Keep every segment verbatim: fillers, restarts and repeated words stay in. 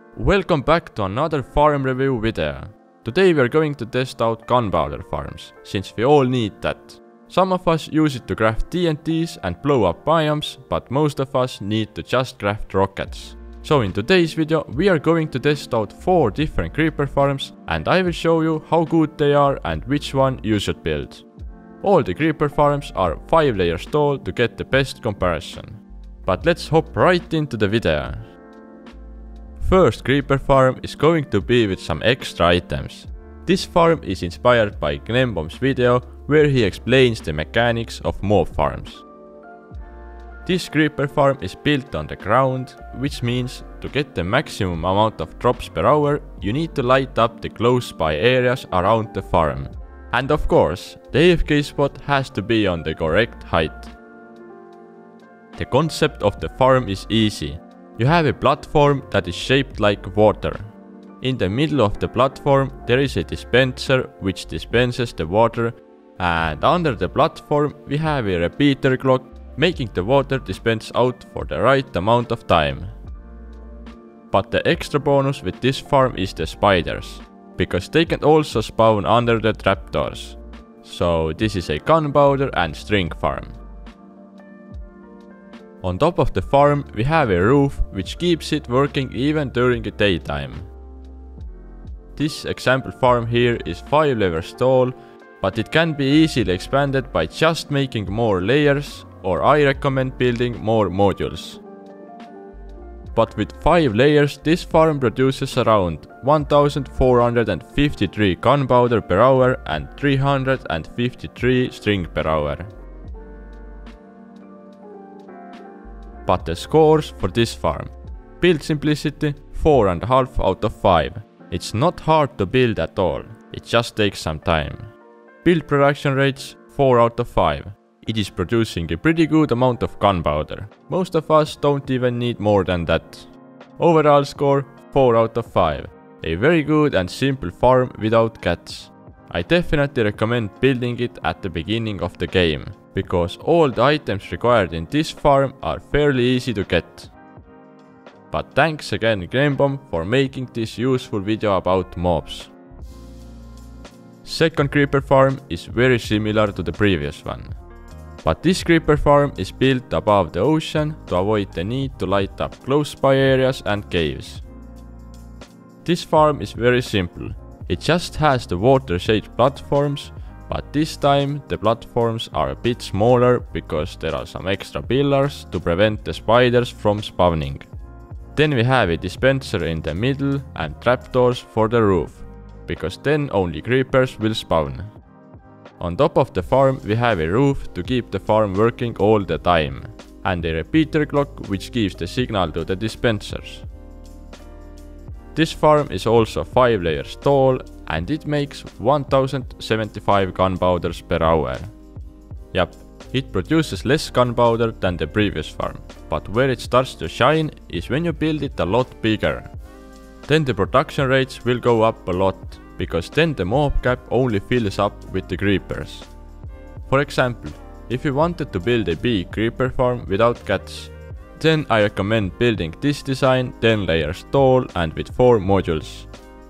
Welcome back to another farm review video. Today we are going to test out gunpowder farms, since we all need that. Some of us use it to craft T N Ts and blow up biomes, but most of us need to just craft rockets. So in today's video we are going to test out four different creeper farms and I will show you how good they are and which one you should build. All the creeper farms are five layers tall to get the best comparison. But let's hop right into the video. First creeper farm is going to be with some extra items. This farm is inspired by Gnembom's video where he explains the mechanics of mob farms. This creeper farm is built on the ground, which means to get the maximum amount of drops per hour you need to light up the close by areas around the farm. And of course, the A F K spot has to be on the correct height. The concept of the farm is easy. You have a platform that is shaped like water. In the middle of the platform there is a dispenser which dispenses the water, and under the platform we have a repeater clock making the water dispense out for the right amount of time. But the extra bonus with this farm is the spiders, because they can also spawn under the trapdoors. So this is a gunpowder and string farm. On top of the farm we have a roof which keeps it working even during the daytime. This example farm here is five layers tall, but it can be easily expanded by just making more layers, or I recommend building more modules. But with five layers this farm produces around one thousand four hundred fifty-three gunpowder per hour and three hundred fifty-three string per hour. But the scores for this farm. Build simplicity four point five out of five. It's not hard to build at all, it just takes some time. Build production rates four out of five. It is producing a pretty good amount of gunpowder. Most of us don't even need more than that. Overall score four out of five. A very good and simple farm without cats. I definitely recommend building it at the beginning of the game, because all the items required in this farm are fairly easy to get. But thanks again Gnembom for making this useful video about mobs. Second creeper farm is very similar to the previous one. But this creeper farm is built above the ocean to avoid the need to light up close by areas and caves. This farm is very simple. It just has the water-shaped platforms, but this time the platforms are a bit smaller because there are some extra pillars to prevent the spiders from spawning. Then we have a dispenser in the middle and trapdoors for the roof, because then only creepers will spawn. On top of the farm we have a roof to keep the farm working all the time, and a repeater clock which gives the signal to the dispensers. This farm is also five layers tall and it makes one thousand seventy-five gunpowders per hour. Yup, it produces less gunpowder than the previous farm, but where it starts to shine is when you build it a lot bigger. Then the production rates will go up a lot, because then the mob cap only fills up with the creepers. For example, if you wanted to build a big creeper farm without cats, then I recommend building this design ten layers tall and with four modules.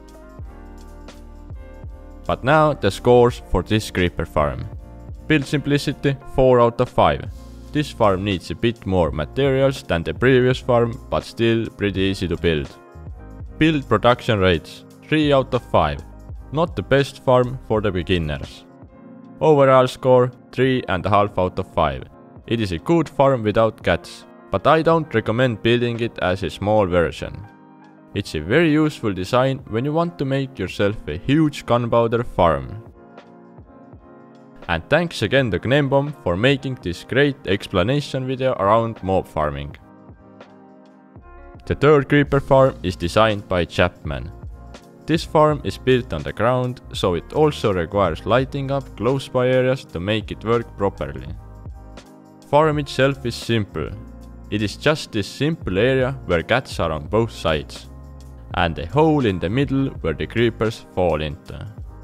But now the scores for this creeper farm. Build simplicity four out of five. This farm needs a bit more materials than the previous farm, but still pretty easy to build. Build production rates three out of five. Not the best farm for the beginners. Overall score three point five out of five. It is a good farm without cats, but I don't recommend building it as a small version. It's a very useful design when you want to make yourself a huge gunpowder farm. And thanks again to Gnembom for making this great explanation video around mob farming. The third creeper farm is designed by Chapman. This farm is built on the ground, so it also requires lighting up close by areas to make it work properly. Farm itself is simple. It is just this simple area where cats are on both sides, and a hole in the middle where the creepers fall into.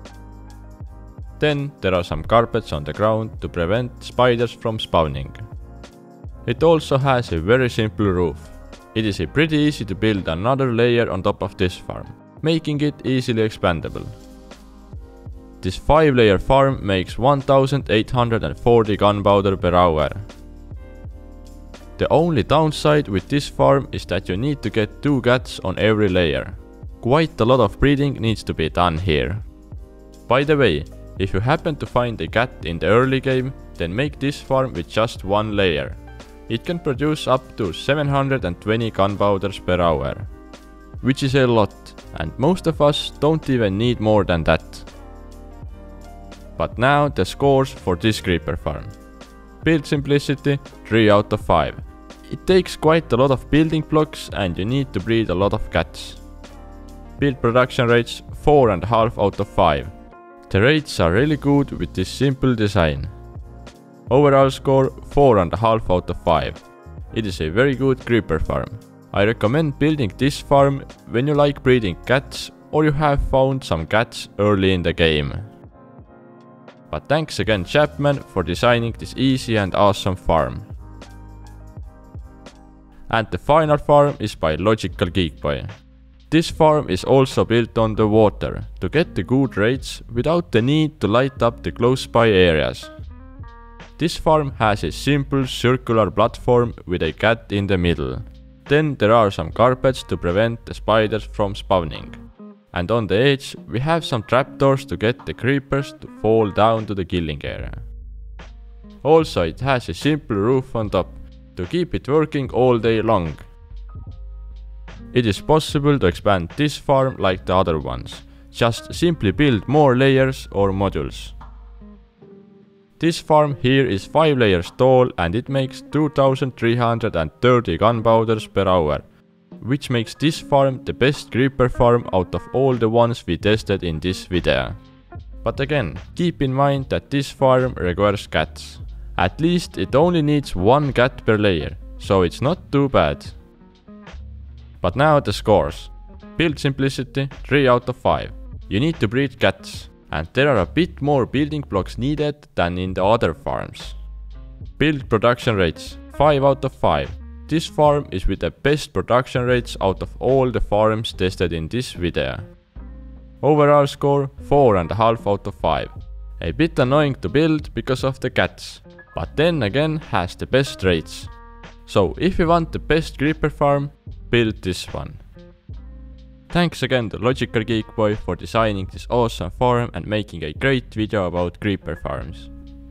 Then there are some carpets on the ground to prevent spiders from spawning. It also has a very simple roof. it is pretty easy to build another layer on top of this farm, making it easily expandable. This five layer farm makes one thousand eight hundred forty gunpowder per hour. The only downside with this farm is that you need to get two cats on every layer. Quite a lot of breeding needs to be done here. By the way, if you happen to find a cat in the early game, then make this farm with just one layer. It can produce up to seven hundred twenty gunpowders per hour, which is a lot, and most of us don't even need more than that. But now the scores for this creeper farm. Build simplicity, three out of five. It takes quite a lot of building blocks and you need to breed a lot of cats. Build production rates, four point five out of five. The rates are really good with this simple design. Overall score, four point five out of five. It is a very good creeper farm. I recommend building this farm when you like breeding cats or you have found some cats early in the game. But thanks again Chapman for designing this easy and awesome farm. And the final farm is by Logical Geek Boy. This farm is also built on the water to get the good rates without the need to light up the close by areas. This farm has a simple circular platform with a cat in the middle. Then there are some carpets to prevent the spiders from spawning. And on the edge we have some trapdoors to get the creepers to fall down to the killing area. Also it has a simple roof on top to keep it working all day long. It is possible to expand this farm like the other ones, just simply build more layers or modules. This farm here is five layers tall and it makes two thousand three hundred thirty gunpowders per hour, which makes this farm the best creeper farm out of all the ones we tested in this video. But again, keep in mind that this farm requires cats. At least it only needs one cat per layer, so it's not too bad. But now the scores. Build simplicity, three out of five. You need to breed cats, and there are a bit more building blocks needed than in the other farms. Build production rates, five out of five. This farm is with the best production rates out of all the farms tested in this video. Overall score, four point five out of five. A bit annoying to build because of the cats, but then again has the best rates. So if you want the best creeper farm, build this one. Thanks again to Logical Geek Boy for designing this awesome farm and making a great video about creeper farms.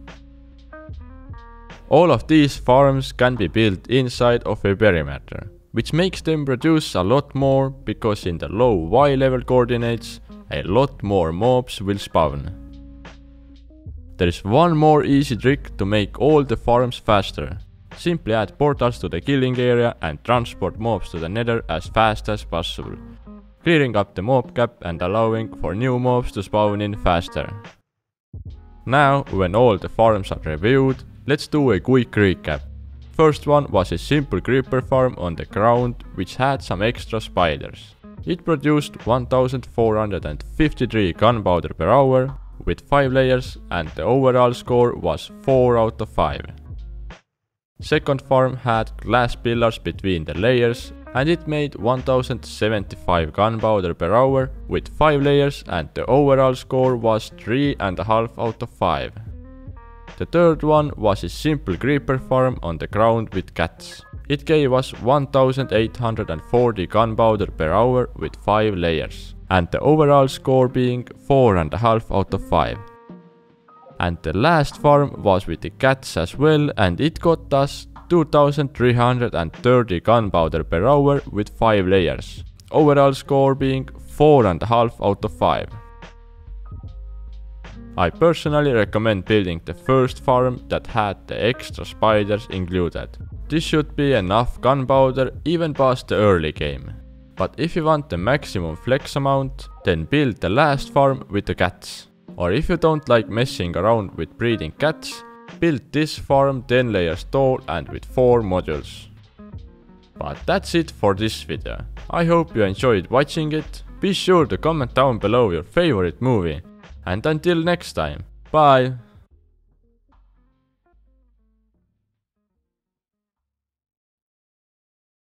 All of these farms can be built inside of a perimeter, which makes them produce a lot more because in the low Y level coordinates, a lot more mobs will spawn. There is one more easy trick to make all the farms faster. Simply add portals to the killing area and transport mobs to the nether as fast as possible, clearing up the mob cap and allowing for new mobs to spawn in faster. Now, when all the farms are reviewed, let's do a quick recap. First one was a simple creeper farm on the ground which had some extra spiders. It produced one thousand four hundred fifty-three gunpowder per hour with five layers and the overall score was four out of five. Second farm had glass pillars between the layers and it made one thousand seventy-five gunpowder per hour with five layers and the overall score was three point five out of five. The third one was a simple creeper farm on the ground with cats. It gave us one thousand eight hundred forty gunpowder per hour with five layers and the overall score being four point five out of five. And the last farm was with the cats as well and it got us two thousand three hundred thirty gunpowder per hour with five layers. Overall score being four point five out of five. I personally recommend building the first farm that had the extra spiders included. This should be enough gunpowder even past the early game. But if you want the maximum flex amount, then build the last farm with the cats. Or if you don't like messing around with breeding cats, build this farm ten layers tall and with four modules. But that's it for this video. I hope you enjoyed watching it. Be sure to comment down below your favorite movie. And until next time, bye!